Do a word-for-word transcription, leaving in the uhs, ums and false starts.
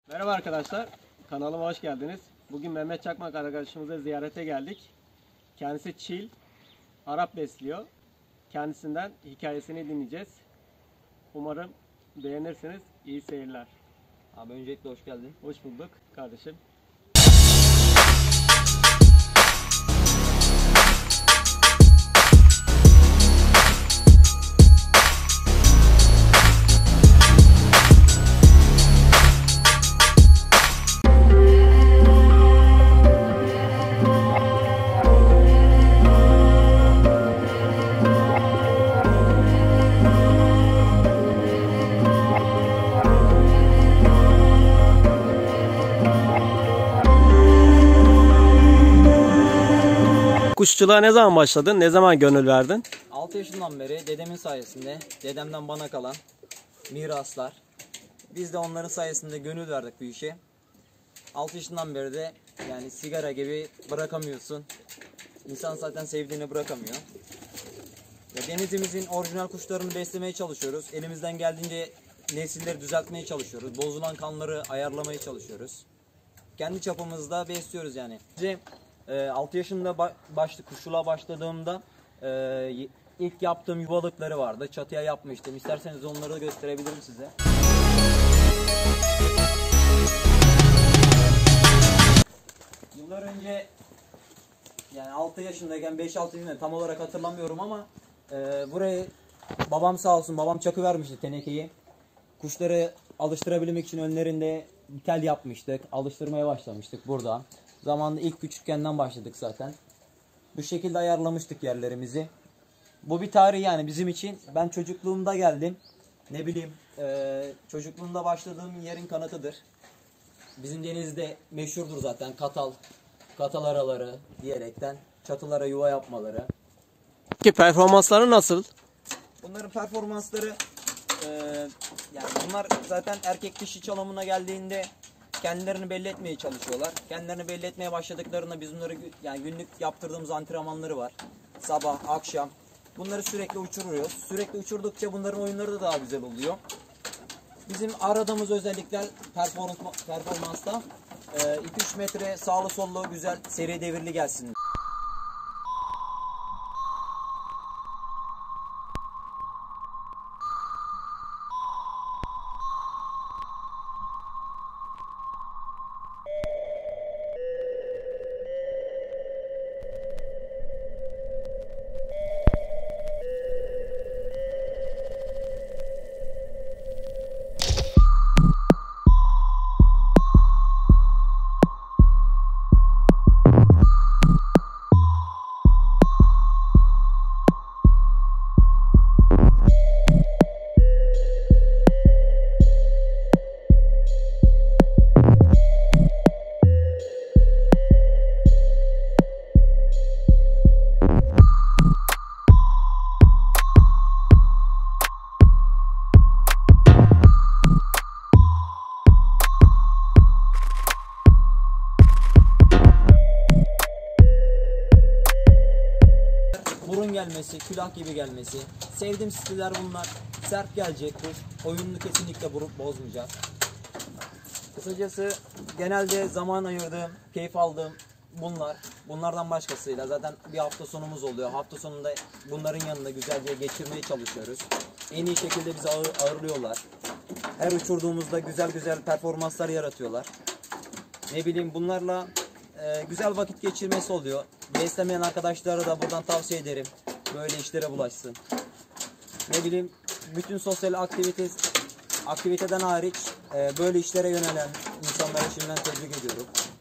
Merhaba arkadaşlar, kanalıma hoş geldiniz. Bugün Mehmet Çakmak arkadaşımıza ziyarete geldik. Kendisi Çil, Arap besliyor. Kendisinden hikayesini dinleyeceğiz. Umarım beğenirsiniz. İyi seyirler. Abi öncelikle hoş geldin. Hoş bulduk kardeşim. Kuşçuluğa ne zaman başladın? Ne zaman gönül verdin? altı yaşından beri dedemin sayesinde, dedemden bana kalan miraslar. Biz de onların sayesinde gönül verdik bu işe. altı yaşından beri de yani sigara gibi bırakamıyorsun. İnsan zaten sevdiğini bırakamıyor. Ya denizimizin orijinal kuşlarını beslemeye çalışıyoruz. Elimizden geldiğince nesilleri düzeltmeye çalışıyoruz. Bozulan kanları ayarlamaya çalışıyoruz. Kendi çapımızda besliyoruz yani. Bize altı yaşında başlı kuşçuluğa başladığımda e, ilk yaptığım yuvalıkları vardı. Çatıya yapmıştım. İsterseniz onları da gösterebilirim size. Yıllar önce yani altı yaşındayken beş altı yaşında tam olarak hatırlamıyorum ama e, burayı babam sağ olsun babam çakı vermişti tenekeyi. Kuşları alıştırabilmek için önlerinde bir tel yapmıştık. Alıştırmaya başlamıştık burada. Zamanında ilk küçükkenden başladık zaten. Bu şekilde ayarlamıştık yerlerimizi. Bu bir tarih yani bizim için. Ben çocukluğumda geldim. Ne bileyim e, çocukluğumda başladığım yerin kanıtıdır. Bizim denizde meşhurdur zaten katal, katal araları diyerekten çatılara yuva yapmaları. Peki performansları nasıl? Bunların performansları e, yani bunlar zaten erkek dişi çalımına geldiğinde kendilerini belli etmeye çalışıyorlar. Kendilerini belli etmeye başladıklarında biz bunları yani günlük yaptırdığımız antrenmanları var. Sabah, akşam. Bunları sürekli uçuruyoruz. Sürekli uçurdukça bunların oyunları da daha güzel oluyor. Bizim aradığımız özellikler performans, performansta iki üç metre sağlı sollu güzel seri devirli gelsin. Burun gelmesi, külah gibi gelmesi. Sevdiğim stiller bunlar. Sert gelecek kuş. Oyununu kesinlikle bozmayacak. Kısacası genelde zaman ayırdığım, keyif aldığım bunlar. Bunlardan başkasıyla zaten bir hafta sonumuz oluyor. Hafta sonunda bunların yanında güzelce geçirmeye çalışıyoruz. En iyi şekilde bizi ağır, ağırlıyorlar. Her uçurduğumuzda güzel güzel performanslar yaratıyorlar. Ne bileyim bunlarla e, güzel vakit geçirmesi oluyor. Beslemeyen arkadaşlara da buradan tavsiye ederim. Böyle işlere bulaşsın. Ne bileyim bütün sosyal aktivite aktiviteden hariç e, böyle işlere yönelen insanlara şimdiden tebrik ediyorum.